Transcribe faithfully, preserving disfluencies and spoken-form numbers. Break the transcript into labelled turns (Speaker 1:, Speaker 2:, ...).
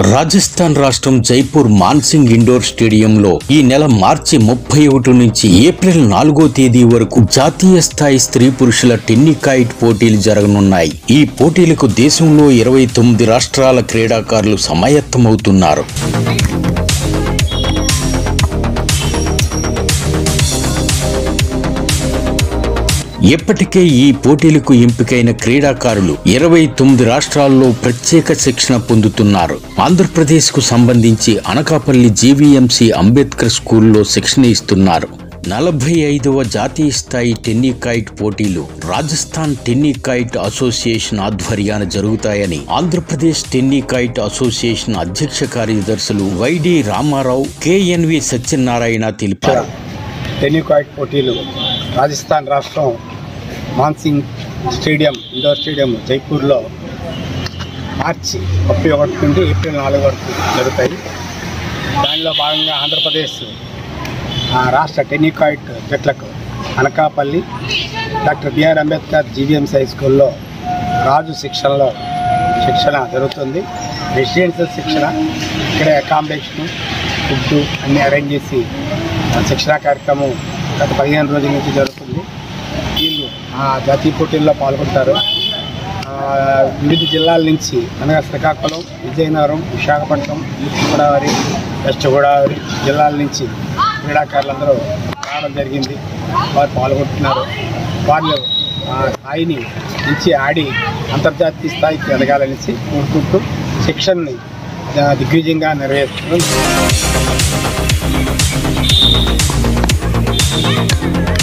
Speaker 1: రాజస్థాన్ రాష్ట్రం జైపూర్ మాన్సింగ్ ఇండోర్ స్టేడియంలో ఈ నెల మార్చి ముప్పై ఒకటి నుంచి ఏప్రిల్ నాలుగో తేదీ వరకు జాతీయ స్థాయి స్త్రీ పురుషుల టెన్నికాయిట్ పోటీలు జరగనున్నాయి. ఈ పోటీలకు దేశంలో ఇరవై తొమ్మిది రాష్ట్రాల క్రీడాకారులు సమాయత్తమవుతున్నారు. ఇప్పటికే ఈ పోటీలకు ఎంపికైన క్రీడాకారులు ఇరవై తొమ్మిది రాష్ట్రాల్లో ప్రత్యేక శిక్షణ పొందుతున్నారు. ఆంధ్రప్రదేశ్ కు సంబంధించి అనకాపల్లి జీవీఎంసీ అంబేద్కర్ స్కూల్లో శిక్షణ ఇస్తున్నారు. నలభై ఐదవ జాతీయ స్థాయి టెన్నికాయిట్ పోటీలు రాజస్థాన్ టెన్నికాయిట్ అసోసియేషన్ ఆధ్వర్యాన జరుగుతాయని ఆంధ్రప్రదేశ్ టెన్నికాయిట్ అసోసియేషన్ అధ్యక్ష కార్యదర్శులు వైడి రామారావు, కేఎన్వి సత్యనారాయణ తెలిపారు.
Speaker 2: టెన్నికాయిట్ పోటీలు రాజస్థాన్ రాష్ట్రం మాన్సింగ్ స్టేడియం ఇండోర్ స్టేడియం జైపూర్లో మార్చి ముప్పై ఒకటి నుండి ఏప్రిల్ నాలుగు వరకు జరుగుతాయి. దానిలో భాగంగా ఆంధ్రప్రదేశ్ రాష్ట్ర tenniquoit జట్లకు Anakapalli doctor BR Ambedkar GVMC high స్కూల్లో రాజు శిక్షణలో శిక్షణ జరుగుతుంది. రెసిడెన్షియల్ శిక్షణ, ఇక్కడే అకామిడేషను, ఫుడ్ అన్నీ అరేంజ్ చేసి శిక్షణా కార్యక్రమం గత పదిహేను రోజుల నుంచి జరుగుతుంది. వీళ్ళు ఆ జాతీయ పోటీల్లో పాల్గొంటారు. వివిధ జిల్లాల నుంచి అనగా శ్రీకాకుళం, విజయనగరం, విశాఖపట్నం, ఈస్ట్ గోదావరి, వెస్ట్ గోదావరి జిల్లాల నుంచి క్రీడాకారులందరూ రావడం జరిగింది. వారు పాల్గొంటున్నారు. వాళ్ళు స్థాయిని నుంచి ఆడి అంతర్జాతీయ స్థాయికి ఎదగాలనేసి కోరుకుంటూ శిక్షణని దిగ్విజయంగా నెరవేరుస్తున్నారు.